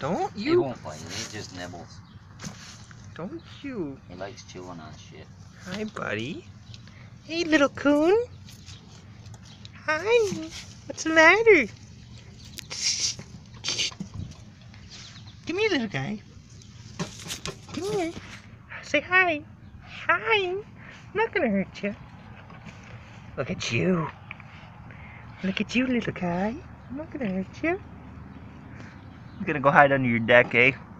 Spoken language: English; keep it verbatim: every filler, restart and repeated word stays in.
Don't you? He won't bite. He just nibbles. Don't you? He likes chewing on shit. Hi, buddy. Hey, little coon. Hi. What's the matter? Come here, little guy. Come here. Say hi. Hi. I'm not gonna hurt you. Look at you. Look at you, little guy. I'm not gonna hurt you. I'm gonna go hide under your deck, eh?